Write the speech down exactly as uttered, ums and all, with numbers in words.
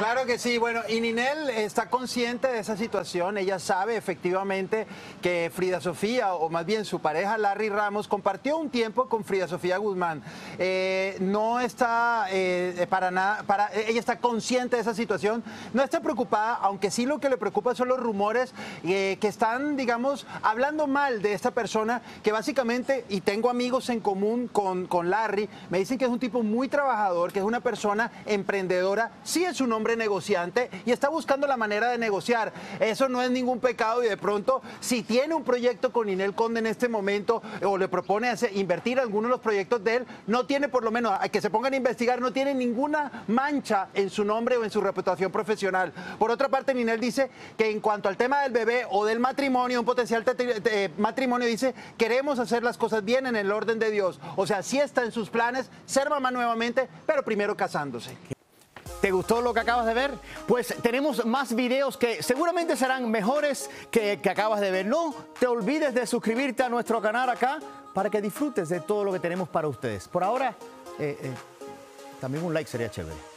Claro que sí, bueno, y Ninel está consciente de esa situación, ella sabe efectivamente que Frida Sofía, o más bien su pareja Larry Ramos, compartió un tiempo con Frida Sofía Guzmán. Eh, no está eh, para nada, para, ella está consciente de esa situación, no está preocupada, aunque sí lo que le preocupa son los rumores eh, que están, digamos, hablando mal de esta persona, que básicamente, y tengo amigos en común con, con Larry, me dicen que es un tipo muy trabajador, que es una persona emprendedora, sí es un hombre negociante y está buscando la manera de negociar. Eso no es ningún pecado y de pronto, si tiene un proyecto con Ninel Conde en este momento o le propone hacer, invertir algunos de los proyectos de él, no tiene, por lo menos, a que se pongan a investigar, no tiene ninguna mancha en su nombre o en su reputación profesional. Por otra parte, Ninel dice que en cuanto al tema del bebé o del matrimonio, un potencial matrimonio, dice, queremos hacer las cosas bien en el orden de Dios. O sea, sí está en sus planes ser mamá nuevamente, pero primero casándose. ¿Te gustó lo que acabas de ver? Pues tenemos más videos que seguramente serán mejores que, que acabas de ver. No te olvides de suscribirte a nuestro canal acá para que disfrutes de todo lo que tenemos para ustedes. Por ahora, eh, eh, también un like sería chévere.